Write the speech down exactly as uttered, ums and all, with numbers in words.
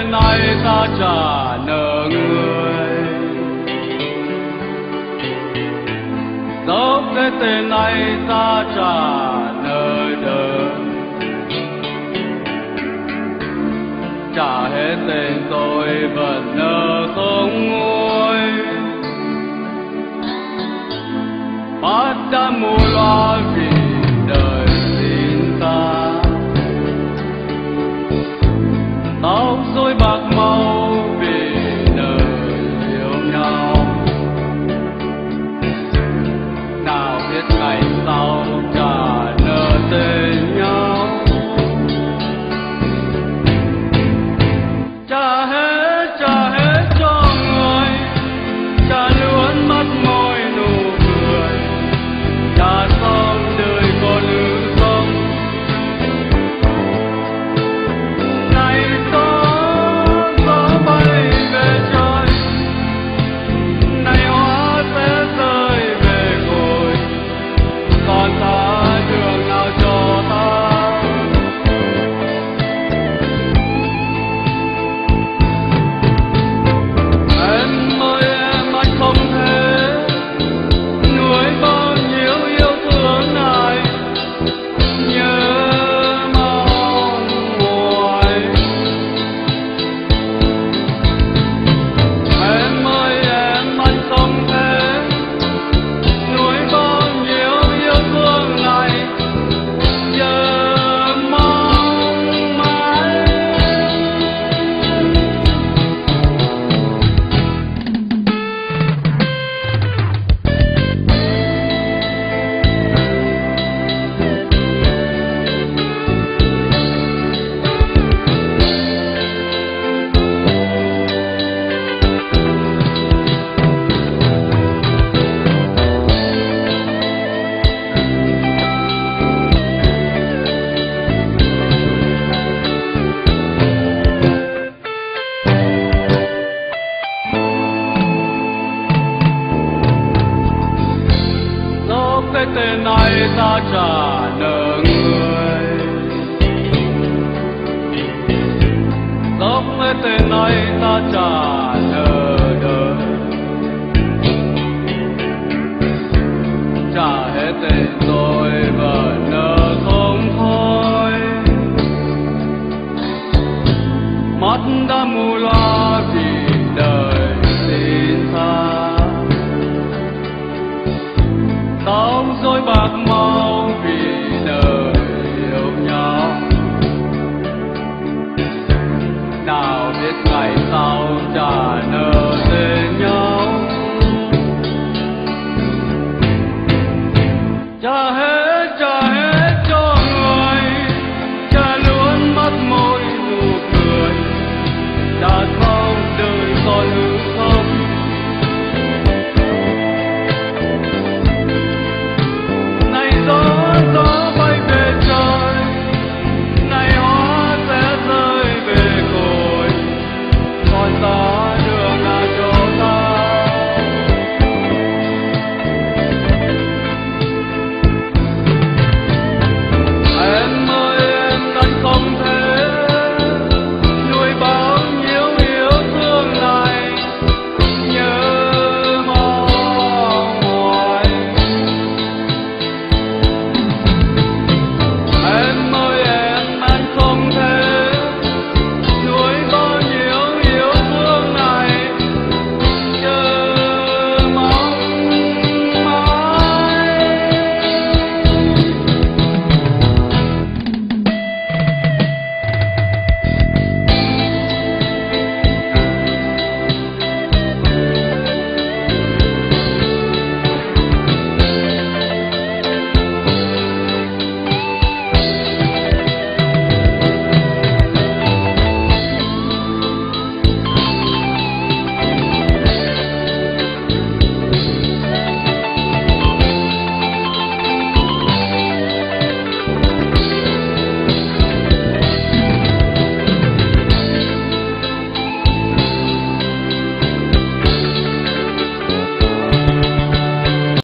tên này ta trả nợ người, dốc cái tên này ta trả nợ đời. Trả hết tên tôi vẫn nợ không nguôi, mắt đã mù loa vì đời xin ta. Tóc rối bạc màu vì đời yêu nhau, nào biết ngày sau trả nợ tên nhau. Trả hết, trả hết cho người, trả luôn mắt môi nụ cười, trả xong đời còn lưu không. Này gió, gió bay về trời, này hoa sẽ rơi về cội, còn ta đường nào cho ta. Em ơi em anh không thể nuối bao nhiêu yêu thương này, nhớ mong hoài. Em ơi em anh không thể nuối bao nhiêu yêu thương này, nhớ mong mãi. Dốc cái tên này ta trả nợ người, dốc cái tên này ta trả nợ đời. Trả hết tên tôi vẫn nợ không thôi, mắt đã mù loa vì đời xin tha. Tóc rối bạc màu